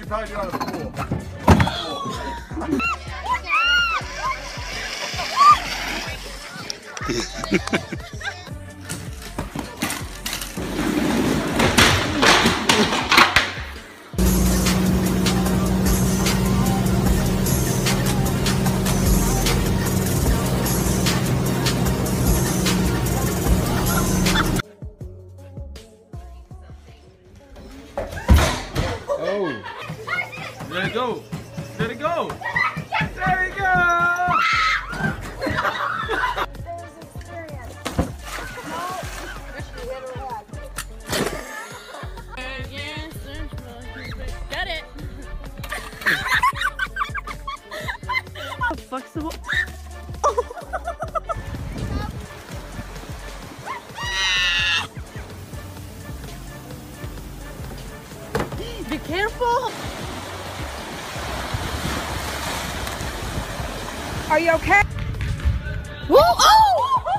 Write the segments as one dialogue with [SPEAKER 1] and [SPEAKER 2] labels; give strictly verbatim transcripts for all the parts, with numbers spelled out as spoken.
[SPEAKER 1] behind you on the pool.
[SPEAKER 2] Oh! Let it go! Let it go! There we go!
[SPEAKER 3] Got it! What the fuck's the Be careful!
[SPEAKER 4] Are you okay?
[SPEAKER 3] Whoa! Oh!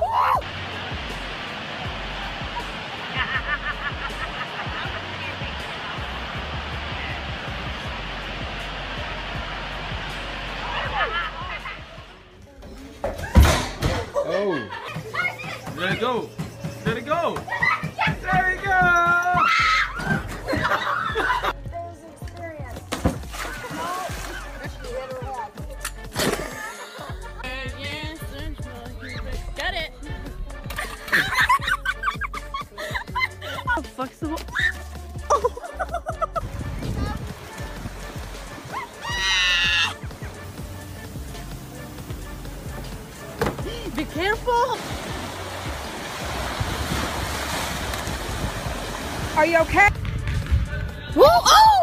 [SPEAKER 2] Oh! Let it go! Let it go! There we go!
[SPEAKER 3] Got it! What the fuck's the Be careful!
[SPEAKER 4] Are you okay?
[SPEAKER 3] Whoa! Oh!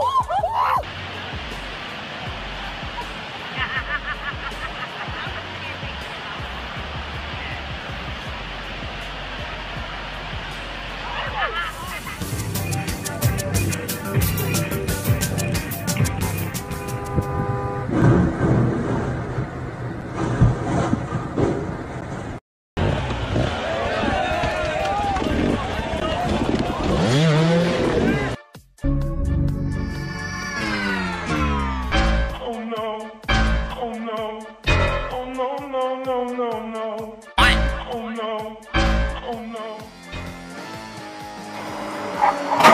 [SPEAKER 1] Oh no. Oh no.